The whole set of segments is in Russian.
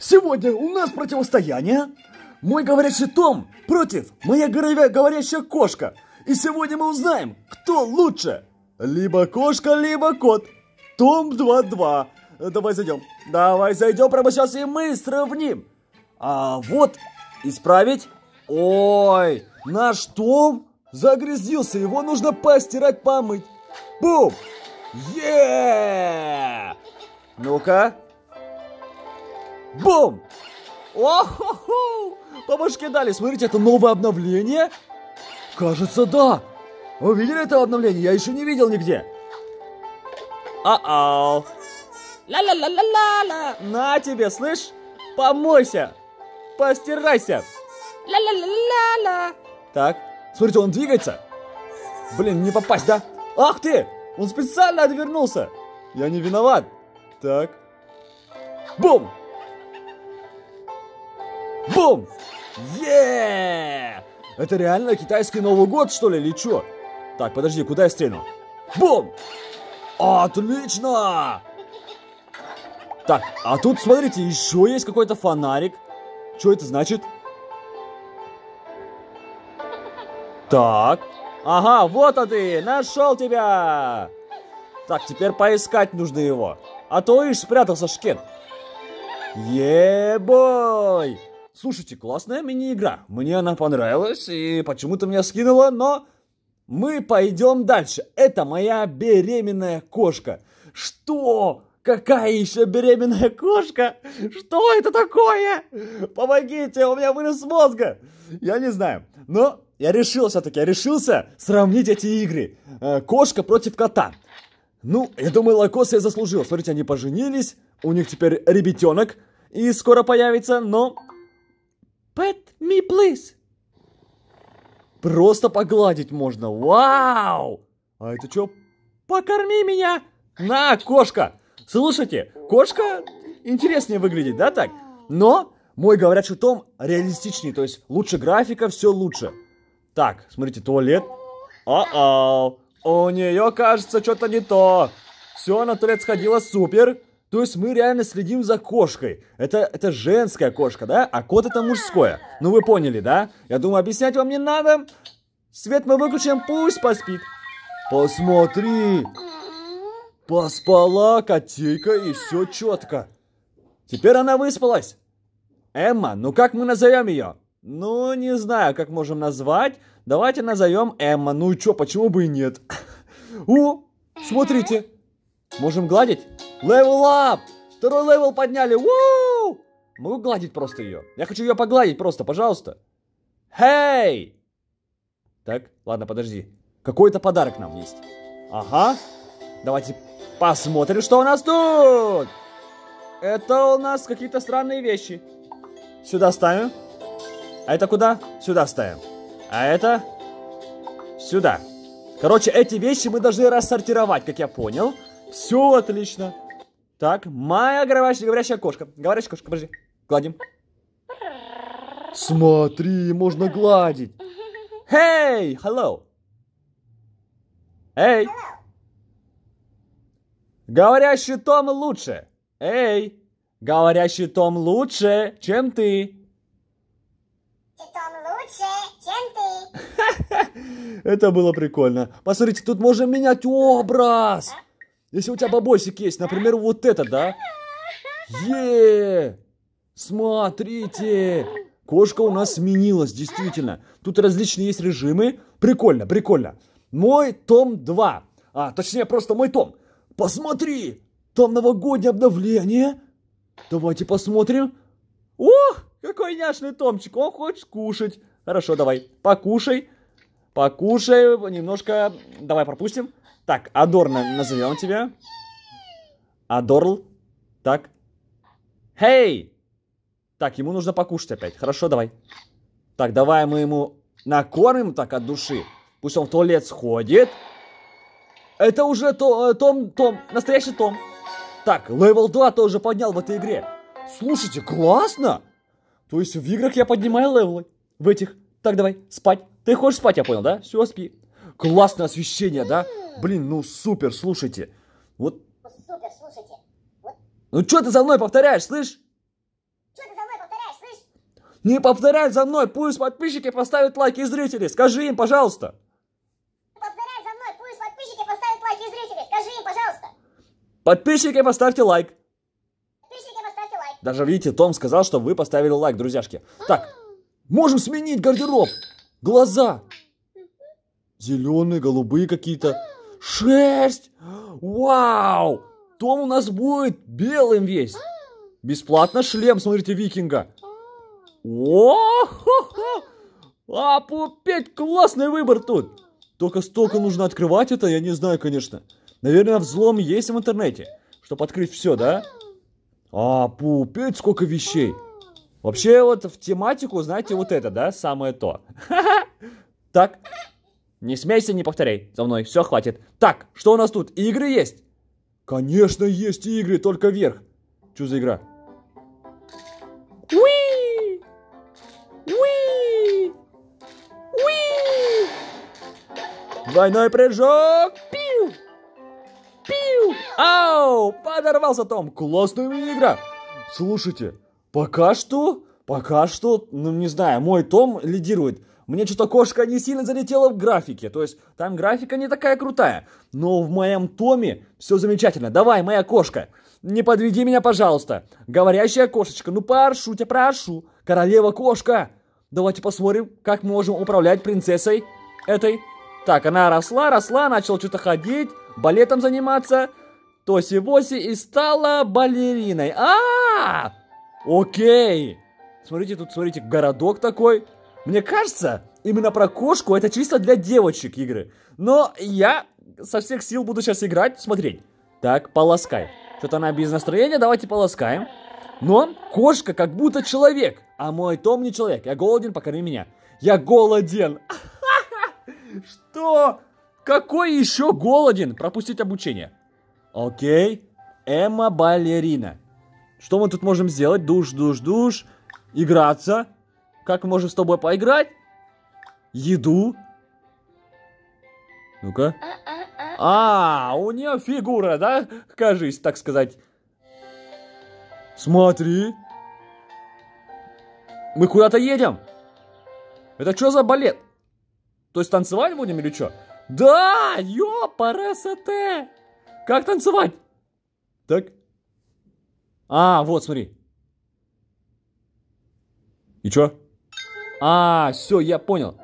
Сегодня у нас противостояние. Мой говорящий Том против моя говорящая кошка. И сегодня мы узнаем, кто лучше. Либо кошка, либо кот. Том 2-2. Давай зайдем. Прямо сейчас и мы сравним. А вот, исправить. Ой, наш Том загрязился. Его нужно постирать, помыть. Бум! Ну-ка. Бум! О-хо-хо! По башке дали. Смотрите, это новое обновление. Кажется, да. Вы видели это обновление? Я еще не видел нигде. А-ау. Ла-ла-ла-ла-ла-ла. На тебе, слышь? Помойся. Постирайся. Ла-ла-ла-ла-ла. Так, смотрите, он двигается. Блин, не попасть, да? Ах ты! Он специально отвернулся. Я не виноват. Так. Бум! Бум! Это реально китайский Новый год, что ли, или что? Так, подожди, куда я стрельну? Бум! Отлично! Так, а тут, смотрите, еще есть какой-то фонарик. Что это значит? Так. Ага, вот ты, нашел тебя! Так, теперь поискать нужно его. А то, ишь, спрятался шкет. Е-бой! Слушайте, классная мини-игра. Мне она понравилась и почему-то меня скинула, но мы пойдем дальше. Это моя беременная кошка. Что? Какая еще беременная кошка? Что это такое? Помогите, у меня вынос мозга. Я не знаю, но я решился сравнить эти игры. Кошка против кота. Ну, я думаю, Лакоса я заслужил. Смотрите, они поженились, у них теперь ребятенок и скоро появится, но... Pet me, please. Просто погладить можно. Вау! А это что? Покорми меня! На, кошка! Слушайте, кошка интереснее выглядит, да, так? Но мой говорящий Том реалистичнее, то есть лучше графика, все лучше. Так, смотрите, туалет. О-оу! У нее, кажется, что-то не то. Все, на туалет сходила, супер. То есть мы реально следим за кошкой. Это женская кошка, да? А кот это мужское. Ну вы поняли, да? Я думаю, объяснять вам не надо. Свет мы выключим, пусть поспит. Посмотри. Поспала котейка и все четко. Теперь она выспалась. Эмма, ну как мы назовем ее? Ну, не знаю, как можем назвать. Давайте назовем Эмма. Ну и что, почему бы и нет? О, смотрите. Можем гладить? Level up! Второй левел подняли. Уу! Могу гладить просто ее. Я хочу ее погладить просто, пожалуйста. Хей! Так, ладно, подожди. Какой-то подарок нам есть. Ага. Давайте посмотрим, что у нас тут. Это у нас какие-то странные вещи. Сюда ставим. А это куда? Сюда ставим. А это? Сюда. Короче, эти вещи мы должны рассортировать, как я понял. Все отлично. Так, моя говорящая кошка. Говорящая кошка, подожди. Гладим. Смотри, можно гладить. Hey, hello. Эй. Говорящий Том лучше. Эй. Говорящий Том лучше, чем ты. Том лучше, чем ты. Это было прикольно. Посмотрите, тут можно менять образ. Если у тебя бабосик есть, например, вот этот, да? Смотрите. Кошка у нас сменилась, действительно. Тут различные есть режимы. Прикольно, прикольно. Мой Том 2. А, точнее, просто мой Том. Посмотри. Там новогоднее обновление. Давайте посмотрим. О, какой няшный Томчик. Он хочет кушать. Хорошо, давай. Покушай. Покушай. Немножко. Давай пропустим. Так, Адор назовем тебя. Адорл. Так. Хей! Так, ему нужно покушать опять. Хорошо, давай. Так, давай мы ему накормим так от души. Пусть он в туалет сходит. Это уже Том, настоящий Том. Так, левел 2 тоже поднял в этой игре. Слушайте, классно! То есть в играх я поднимаю левелы. В этих. Так, давай, спать. Ты хочешь спать, я понял, да? Все, спи. Классное освещение, да? Блин, ну супер, слушайте. Вот. Супер, слушайте. Вот. Ну что ты за мной повторяешь, слышь? Что Не повторяй за мной, пусть подписчики поставят лайки и зрители. Скажи им, пожалуйста. Повторяй за мной, пусть подписчики поставят лайки и зрители. Скажи им, пожалуйста. Подписчики, поставьте лайк. Подписчики, поставьте лайк. Даже видите, Том сказал, что вы поставили лайк, друзьяшки. Так, можем сменить гардероб. Глаза. Зеленые, голубые какие-то. Шерсть. Вау. Том у нас будет белым весь. Бесплатно шлем, смотрите, викинга. О-хо-хо! А, пупеть, классный выбор тут. Только столько нужно открывать это, я не знаю, конечно. Наверное, взлом есть в интернете, чтобы открыть все, да? А, пупеть, сколько вещей. Вообще, вот в тематику, знаете, вот это, да, самое то. Так, не смейся, не повторяй за мной, все, хватит. Так, что у нас тут? Игры есть? Конечно, есть игры, только вверх. Что за игра? Уи! Уи! Уи! Двойной прыжок! Пиу! Пиу! Ау! Подорвался Том! Классная мини-игра! Слушайте, пока что, ну не знаю, мой Том лидирует. Мне что-то кошка не сильно залетела в графике. То есть там графика не такая крутая. Но в моем Томе все замечательно. Давай, моя кошка, не подведи меня, пожалуйста. Говорящая кошечка, ну прошу тебя, прошу. Королева кошка. Давайте посмотрим, как мы можем управлять принцессой этой. Так, она росла, начала что-то ходить, балетом заниматься. Тоси-воси и стала балериной. Окей. Смотрите, тут, смотрите, городок такой. Мне кажется, именно про кошку это чисто для девочек игры. Но я со всех сил буду сейчас играть, смотреть. Так, полоскай. Что-то она без настроения, давайте полоскаем. Но кошка как будто человек, а мой Том не человек. Я голоден, покорми меня. Я голоден. Что? Какой еще голоден? Пропустить обучение. Окей. Эмма балерина. Что мы тут можем сделать? Душ. Играться. Как мы можем с тобой поиграть? Еду. Ну-ка. У нее фигура, да? Кажись, так сказать. Смотри. Мы куда-то едем. Это что за балет? То есть танцевать будем или что? Да, ёпарасоте. Как танцевать? Так. Вот, смотри. И чё? Все, я понял.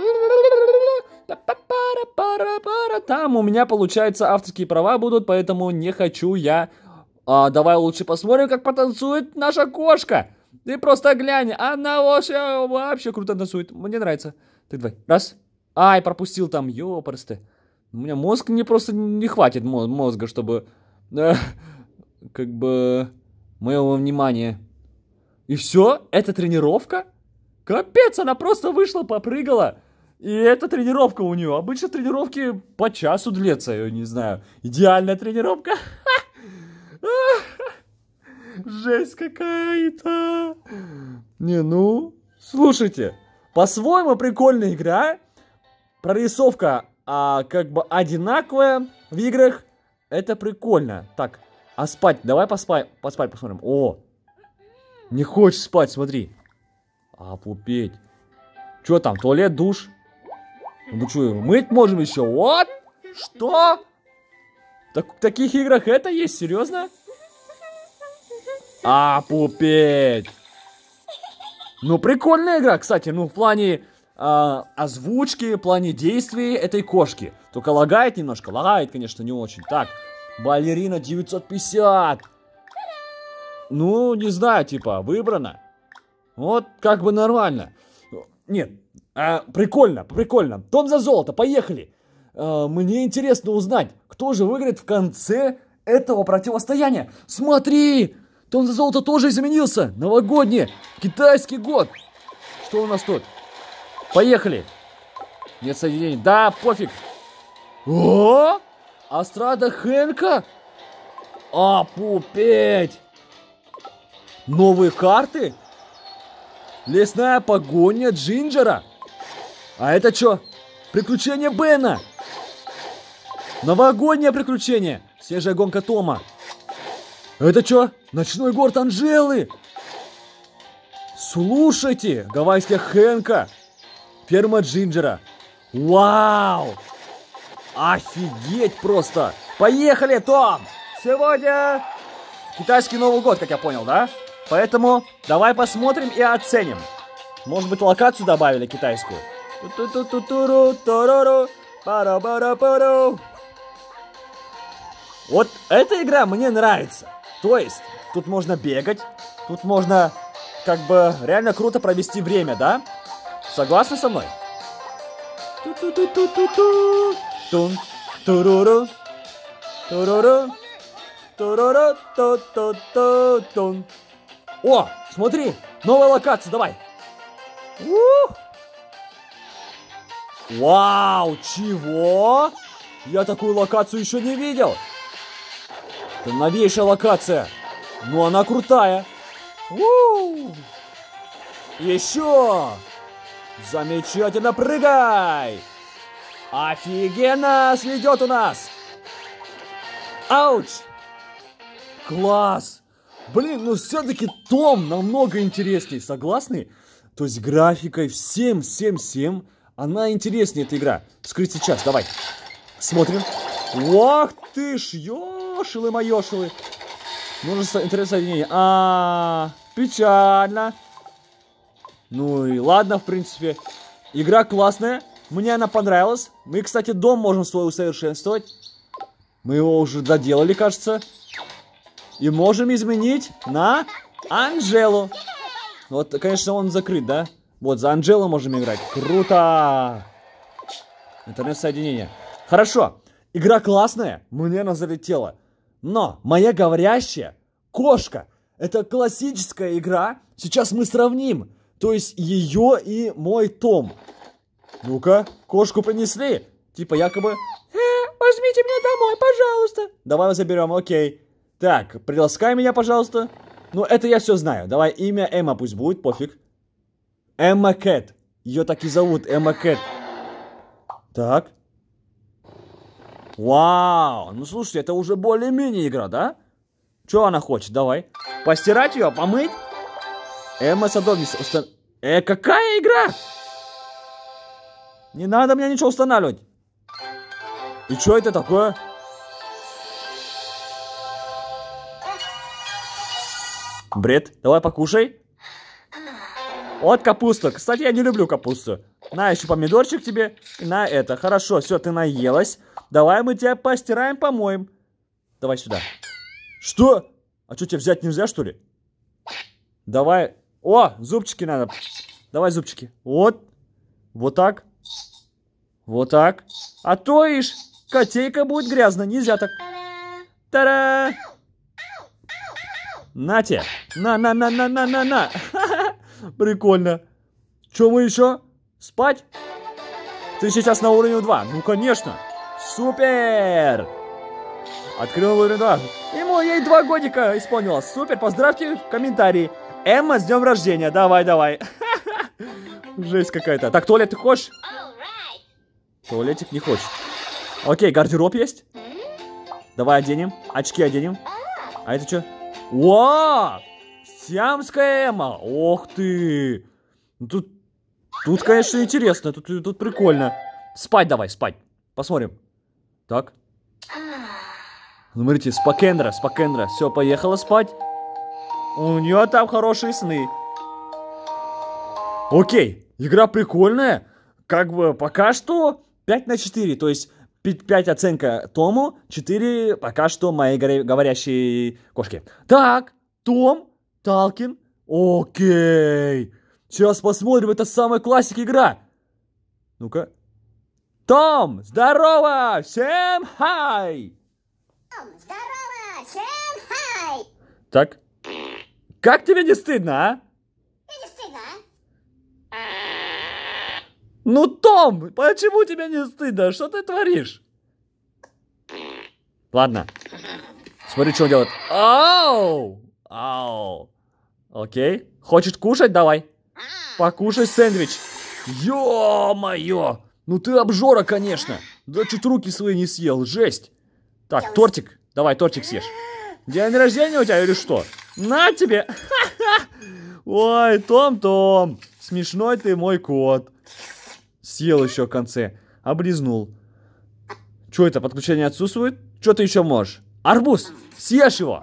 Там у меня, получается, авторские права будут, поэтому не хочу я. Давай лучше посмотрим, как потанцует наша кошка. Ты просто глянь, она вообще круто танцует. Мне нравится. Ты давай, раз. Пропустил там, ёпрсты. У меня мозг просто не хватит мозга, чтобы как бы моего внимания. И все? Это тренировка? Капец, она просто вышла, попрыгала. И это тренировка у нее. Обычно тренировки по часу длятся, я не знаю. Идеальная тренировка. Жесть какая-то. Слушайте. По-своему прикольная игра. Прорисовка как бы одинаковая в играх. Это прикольно. Так, спать? Давай поспать посмотрим. Не хочешь спать, смотри. Пупеть. Что там, туалет, душ? Ну что, мыть можем еще? Вот? Что? В таких играх это есть? Серьезно? Пупеть. Прикольная игра, кстати. В плане озвучки, в плане действий этой кошки. Только лагает немножко. Лагает, конечно, не очень. Так, балерина 950. Не знаю, типа, выбрано. Вот, как бы нормально. Нет, прикольно. Том за золото, поехали. Мне интересно узнать, кто же выиграет в конце этого противостояния. Смотри, Том за золото тоже изменился. Новогодний, китайский год. Что у нас тут? Поехали. Нет соединений. Да, пофиг. Астрада Хэнка. Пупеть. Новые карты. Лесная погоня Джинджера. Это что? Приключения Бена. Новогоднее приключение. Свежая гонка Тома. Это что? Ночной город Анжелы. Слушайте, гавайская хэнка. Ферма Джинджера. Вау! Офигеть просто! Поехали, Том! Сегодня китайский Новый год, как я понял, да? Поэтому давай посмотрим и оценим. Может быть, локацию добавили китайскую? Вот эта игра мне нравится. То есть, тут можно бегать, тут можно как бы реально круто провести время, да? Согласны со мной? Тун, туруру, туруру, туруру, тун. О, смотри, новая локация, давай. Вау, чего? Я такую локацию еще не видел. Это новейшая локация. Но она крутая. Еще. Замечательно, прыгай. Офигенно сведет у нас. Ауч. Класс. Блин, ну все-таки Том намного интереснее, согласны? То есть графикой всем. Она интереснее, эта игра. Скрыть сейчас, давай. Смотрим. Ох ты ж, ёшилы-моёшилы. Множество интернет-соединений. Печально. Ну и ладно, в принципе. Игра классная. Мне она понравилась. Мы, кстати, дом можем свой усовершенствовать. Мы его уже доделали, кажется. И можем изменить на Анжелу. Вот, конечно, он закрыт, да? Вот, за Анжелу можем играть. Круто! Интернет-соединение. Хорошо. Игра классная. Мне она залетела. Но моя говорящая кошка. Это классическая игра. Сейчас мы сравним. То есть ее и мой Том. Ну-ка, кошку принесли. Типа якобы... возьмите меня домой, пожалуйста. Давай заберем, окей. Так, приласкай меня, пожалуйста. Ну, это я все знаю. Давай имя Эмма пусть будет, пофиг. Эмма Кэт. Ее так и зовут, Эмма Кэт. Так. Вау. Ну, слушайте, это уже более-менее игра, да? Что она хочет? Давай. Постирать ее, помыть? Эмма садовница. Какая игра? Не надо мне ничего устанавливать. И что это такое? Бред. Давай покушай. Вот капуста. Кстати, я не люблю капусту. На, еще помидорчик тебе. И на это. Хорошо, все, ты наелась. Давай мы тебя постираем, помоем. Давай сюда. Что? А что, тебе взять нельзя, что ли? Давай. О, зубчики надо. Давай зубчики. Вот. Вот так. Вот так. А то ишь, котейка будет грязно. Нельзя так. Та-да! Нате. На. Прикольно. Что мы еще? Спать? Ты сейчас на уровне 2. Ну, конечно. Супер. Открыл уровень 2. Ей 2 годика исполнилось. Супер. Поздравьте в комментарии. Эмма, с днем рождения. Давай. Жесть какая-то. Так, туалет ты хочешь? Туалетик не хочет. Окей, гардероб есть? Давай оденем. Очки оденем. А это что? Вау! Сиамская Эмма. Ох ты. Тут, конечно, интересно. Тут прикольно. Спать давай, спать. Посмотрим. Так. Смотрите, Спокендра. Все, поехала спать. У нее там хорошие сны. Окей, игра прикольная. Как бы пока что 5/4. То есть 5 оценка Тому, 4 пока что моей говорящей кошке. Так, Том, Талкин. Окей. Сейчас посмотрим, это самая классика игра. Ну-ка. Том, здорово! Всем хай! Том, здорово! Всем хай! Так. Как тебе не стыдно, а? Тебе не стыдно, а? Ну, Том, почему тебе не стыдно? Что ты творишь? Ладно. Смотри, что он делает. Ау! Окей. Хочешь кушать? Давай. Покушай сэндвич. Ё-моё! Ну ты обжора, конечно. Да чуть руки свои не съел. Жесть. Так, тортик. Давай, тортик съешь. День рождения у тебя или что? На тебе. Ой, Том-Том, смешной ты мой кот. Съел еще в конце, облизнул. Что это, подключение отсутствует? Что ты еще можешь? Арбуз, съешь его.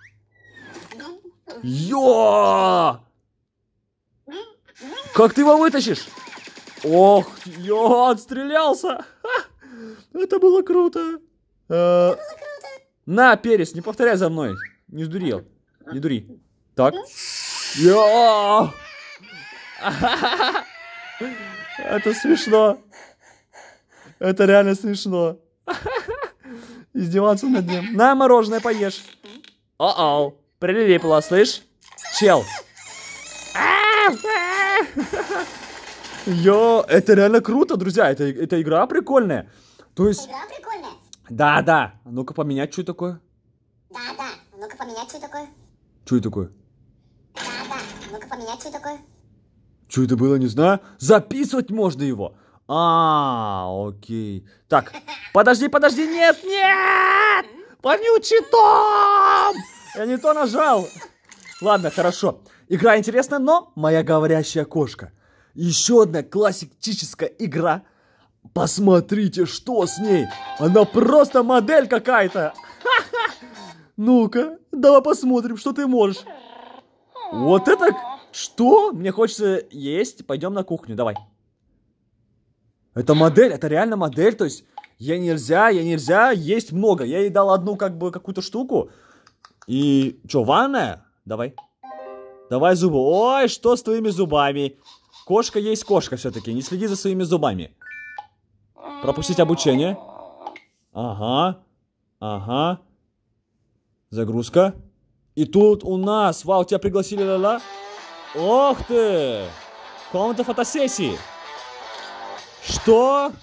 Йо! Как ты его вытащишь? Ох, йо, отстрелялся. Ха, это было круто. На, перец, не повторяй за мной. Не сдурел. Не дури. Так. Йо! Это смешно. Это реально смешно. Издеваться над ним. На, мороженое поешь. О-оу. Прилипла, слышь? Чел. Йо, это реально круто, друзья. Это игра прикольная. То есть... Игра прикольная? Да. А ну-ка поменять, что такое? Да. А ну-ка поменять, что такое? Что это такое? Да. А ну-ка поменять, что такое? Что это было, не знаю. Записывать можно его. Окей. Так, подожди, нет! Вонючий Том! Я не то нажал. Ладно, хорошо. Игра интересная, но моя говорящая кошка. Еще одна классическая игра. Посмотрите, что с ней. Она просто модель какая-то. Ну-ка, давай посмотрим, что ты можешь. Вот это... Что? Мне хочется есть. Пойдем на кухню, давай. Это модель, это реально модель. То есть, ей нельзя, есть много. Я ей дал одну, как бы, какую-то штуку. И... Что, ванная? Давай. Давай зубы. Ой, что с твоими зубами? Кошка есть кошка все-таки. Не следи за своими зубами. Пропустить обучение. Ага. Загрузка. И тут у нас... Вау, тебя пригласили, ла-ла. Ох ты! Комната фотосессии. Что?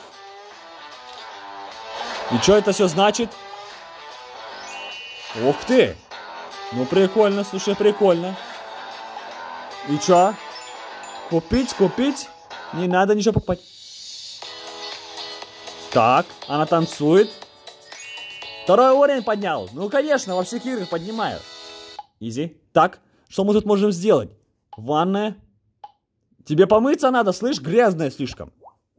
И что это все значит? Ух ты! Ну прикольно, слушай, прикольно. И чё? Купить? Не надо ничего покупать. Так, она танцует. Второй уровень поднял. Ну конечно, во всех играх поднимаю. Изи. Так, что мы тут можем сделать? Ванная. Тебе помыться надо, слышь, грязная слишком.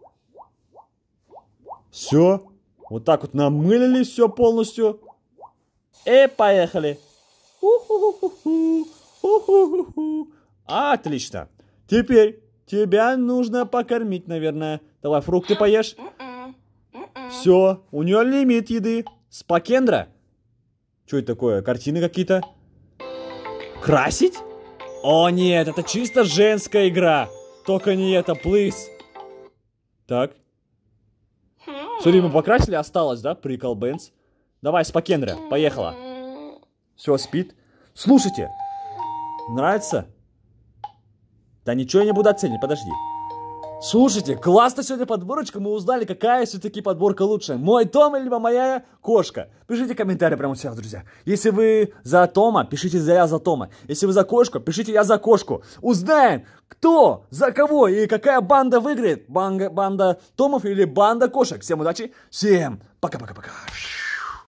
Все. Вот так вот намылили все полностью. И поехали. Отлично. Теперь тебя нужно покормить, наверное. Давай фрукты поешь. Все, у нее лимит еды. Спакендра. Что это такое? Картины какие-то? Красить? О нет, это чисто женская игра. Только не это, плиз. Так. Смотри, мы покрасили, осталось, да? Прикол Бенц. Давай, Спакендра, поехала. Все, спит. Слушайте. Нравится? Да ничего я не буду оценивать, подожди. Слушайте, классно сегодня подборочка. Мы узнали, какая все-таки подборка лучшая. Мой Том либо моя кошка. Пишите комментарии прямо сейчас, друзья. Если вы за Тома, пишите я за Тома. Если вы за кошку, пишите я за кошку. Узнаем, кто, за кого и какая банда выиграет. Банда Томов или банда кошек. Всем удачи, всем пока-пока-пока.